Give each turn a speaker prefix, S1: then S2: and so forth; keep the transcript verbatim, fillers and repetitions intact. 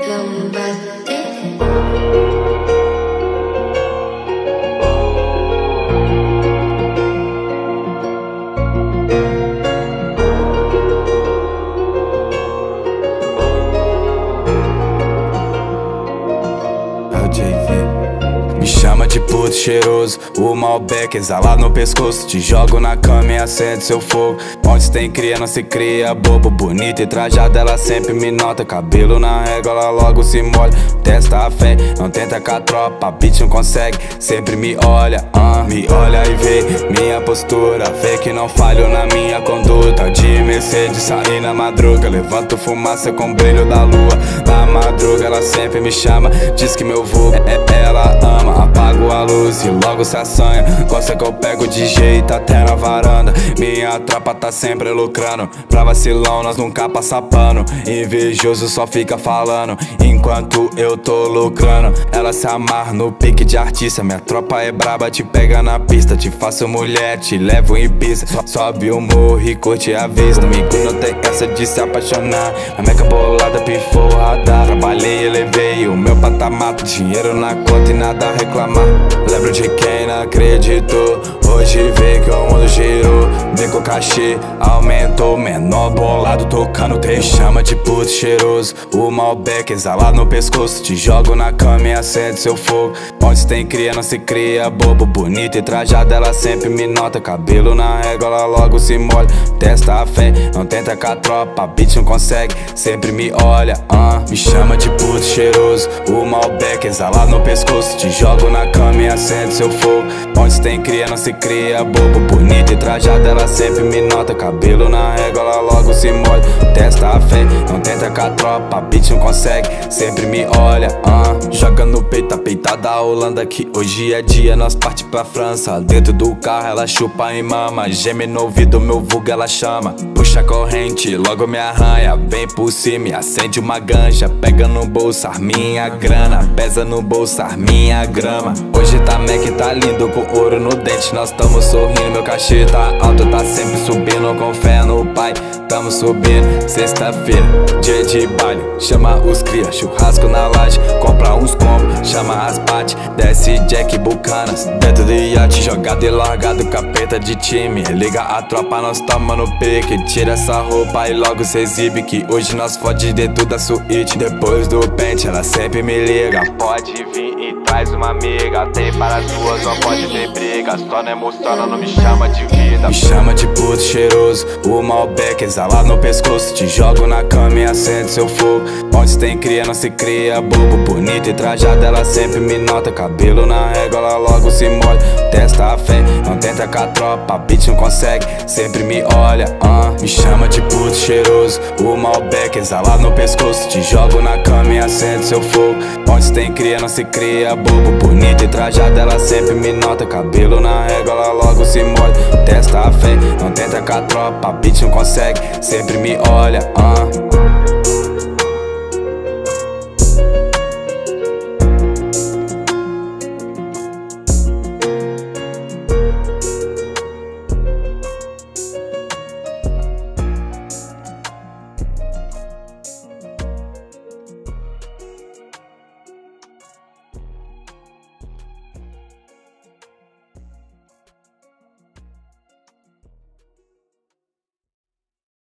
S1: Vamos bater.
S2: Me chama de puto cheiroso, o Malbec exalado no pescoço. Te jogo na cama e acende seu fogo. Onde tem cria não se cria, bobo, bonita e trajada ela sempre me nota. Cabelo na régua ela logo se molha. Testa a fé, não tenta com a tropa, bitch não consegue, sempre me olha, uh, me olha e vê minha postura, vê que não falho na minha conduta. De Mercedes sair na madruga, levanto fumaça com brilho da lua. Na madruga ela sempre me chama, diz que meu vulgo é, é, ela ama. Apago a luz e logo se assanha, gosta que eu pego de jeito até na varanda. Minha tropa tá sempre lucrando, pra vacilão nós nunca passa pano. Invejoso só fica falando, enquanto eu tô lucrando. Ela se amarra no pique de artista, minha tropa é braba, te pega na pista. Te faço mulher, te levo em pista, so, sobe o morro e curte a vista. Amigo não tem essa de se apaixonar, a meca bolada pifou o radar. Trabalhei, elevei o meu patamar, dinheiro na conta e nada a reclamar. Lembro de quem não acreditou, hoje vê que o mundo girou. Vem com o cachê, aumentou, menor bolado tocando terror. Me chama de puto cheiroso, o Malbec exalado no pescoço. Te jogo na cama e acende seu fogo. Onde tem cria não se cria, bobo, bonita e trajada ela sempre me nota. Cabelo na régua ela logo se molha. Testa a fé, não tenta com a tropa, bitch não consegue, sempre me olha, uh. Me chama de puto cheiroso, o Malbec exalado no pescoço. Te jogo na cama e acende seu fogo. Onde tem cria não se cria, bobo, bonita e trajada ela sempre me nota. Cabelo na régua ela logo se molha. Testa a fé, não tenta com a tropa, bitch não consegue, sempre me olha, uh. Joga no peito a peitada da Holanda, que hoje é dia, nós parte pra França. Dentro do carro ela chupa e mama, geme no ouvido, meu vulgo ela chama. Puxa a corrente, logo me arranha, vem por cima e acende uma ganja. Pega no bolso, minha grana, pesa no bolso, minha grama. Hoje tá Mac, tá lindo, com ouro no dente, nós tamo sorrindo. Meu cachê tá alto, tá sempre subindo, com fé no pai, tamo subindo. Sexta-feira, dia de baile, chama os cria, churrasco na laje, compra uns combos, chama as bate, desce Jack Bucanas. Dentro do iate, jogado e largado, capeta de time. Liga a tropa, nós tamo no pique. Tira essa roupa e logo se exibe, que hoje nós fode dentro da suíte. Depois do pente, ela sempre me liga, pode vir e traz uma amiga. Tem para as duas, não pode ter briga, só não emociona, não me chama de vida. Me chama de puto cheiroso, o Malbec exalado no pescoço. Te jogo na cama e acende seu fogo. Onde tem cria não se cria, bobo, bonita e trajada ela sempre me nota. Cabelo na régua ela logo se molha. Testa a fé, não tenta com a tropa, bitch não consegue, sempre me olha, uh. Me chama de puto cheiroso, o Malbec exalado no pescoço. Te jogo na cama e acende seu fogo. Onde tem cria não se cria, bobo, bonita e trajada ela sempre me nota. Cabelo na régua ela logo se molha. Testa a fé, não tenta com a tropa, bitch não consegue, sempre me olha, uh.